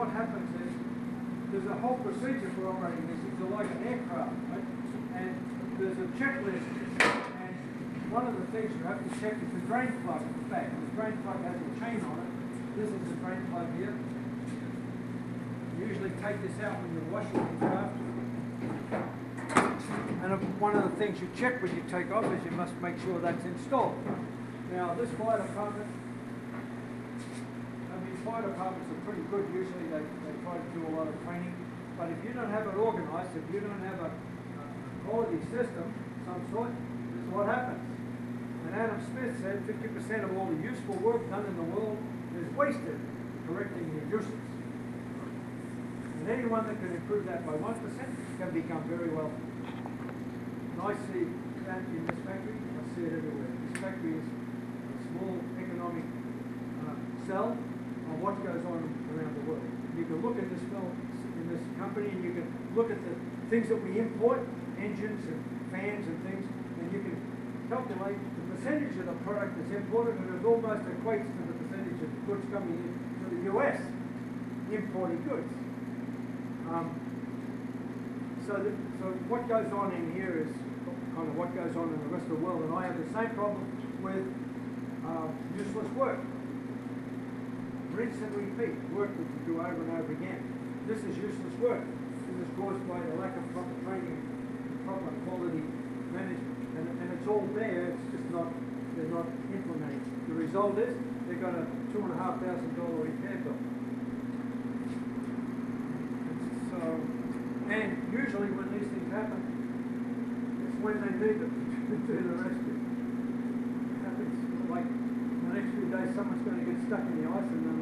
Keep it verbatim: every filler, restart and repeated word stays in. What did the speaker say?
what happens is there's a whole procedure for operating this. It's like an aircraft, right? And there's a checklist. And one of the things you have to check is the drain plug at the back. The drain plug has a chain on it. This is the drain plug here. You usually take this out when you're washing these craft. And one of the things you check when you take off is you must make sure that's installed. Now, this fire department, I mean, fire departments are pretty good. Usually they, they try to do a lot of training. But if you don't have it organized, if you don't have a, a quality system, some sort, this is what happens. And Adam Smith said fifty percent of all the useful work done in the world is wasted correcting the useless. And anyone that can improve that by one percent can become very wealthy. And I see that in this factory, I see it everywhere. This factory is a small economic uh, cell of what goes on around the world. You can look at this film in this company and you can look at the things that we import, engines and fans and things, and you can calculate the percentage of the product that's imported, and it almost equates to the percentage of goods coming in to the U S, imported goods. Um, so, that, so what goes on in here is kind of what goes on in the rest of the world, and I have the same problem with uh, useless work. Rinse and repeat, work that you do over and over again. This is useless work. This is caused by the lack of proper training, proper quality management. And, and it's all there, it's just not, they're not implementing. The result is they've got a two and a half thousand dollar repair bill. So, and usually when these things happen, it's when they need them to do the rescue. It happens like in the next few days, someone's going to get stuck in the ice and